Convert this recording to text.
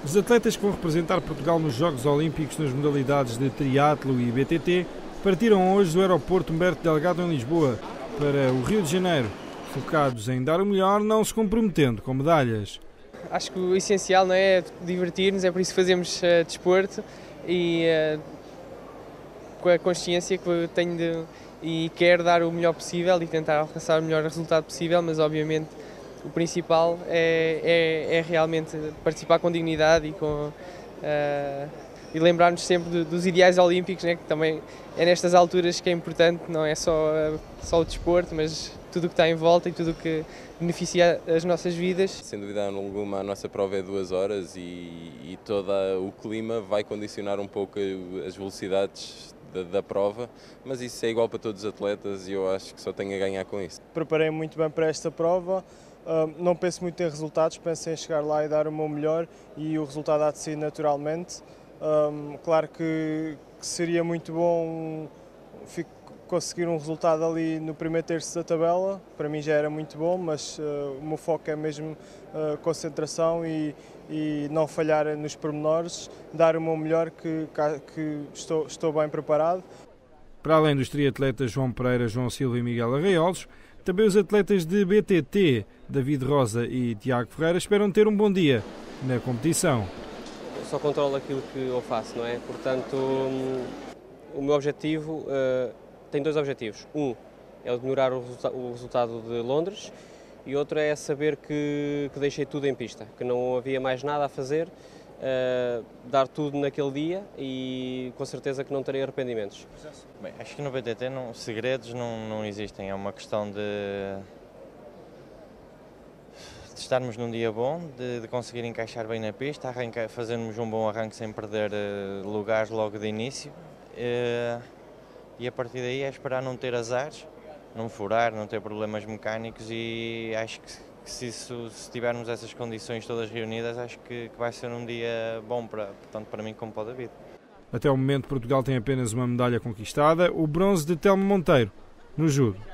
Os atletas que vão representar Portugal nos Jogos Olímpicos nas modalidades de triatlo e BTT partiram hoje do aeroporto Humberto Delgado em Lisboa para o Rio de Janeiro, focados em dar o melhor, não se comprometendo com medalhas. Acho que o essencial não é divertir-nos, é por isso que fazemos desporto e com a consciência que eu tenho e quero dar o melhor possível e tentar alcançar o melhor resultado possível, mas obviamente o principal é realmente participar com dignidade e lembrar-nos sempre dos ideais olímpicos, né, que também é nestas alturas que é importante, não é só o desporto, mas tudo o que está em volta e tudo o que beneficia as nossas vidas. Sem dúvida alguma, a nossa prova é 2 horas e todo o clima vai condicionar um pouco as velocidades da prova, mas isso é igual para todos os atletas e eu acho que só tenho a ganhar com isso. Preparei muito bem para esta prova, não penso muito em resultados, penso em chegar lá e dar o meu melhor e o resultado há de sair naturalmente. Claro que seria muito bom conseguir um resultado ali no primeiro terço da tabela, para mim já era muito bom, mas o meu foco é mesmo concentração e não falhar nos pormenores, dar o meu melhor, que estou bem preparado. Para além dos triatletas João Pereira, João Silva e Miguel Arraiolos, também os atletas de BTT, David Rosa e Tiago Ferreira, esperam ter um bom dia na competição. Eu só controlo aquilo que eu faço, não é? Portanto, o meu objetivo tem 2 objetivos. Um é melhorar o resultado de Londres e outro é saber que deixei tudo em pista, que não havia mais nada a fazer, dar tudo naquele dia e com certeza que não terei arrependimentos. Bem, acho que no BTT segredos não existem, é uma questão de estarmos num dia bom, de conseguir encaixar bem na pista, fazermos um bom arranque sem perder lugares logo de início. E a partir daí é esperar não ter azares, não furar, não ter problemas mecânicos e acho que se tivermos essas condições todas reunidas, acho que vai ser um dia bom tanto para mim como para o David. Até o momento Portugal tem apenas uma medalha conquistada, o bronze de Telmo Monteiro, no judo.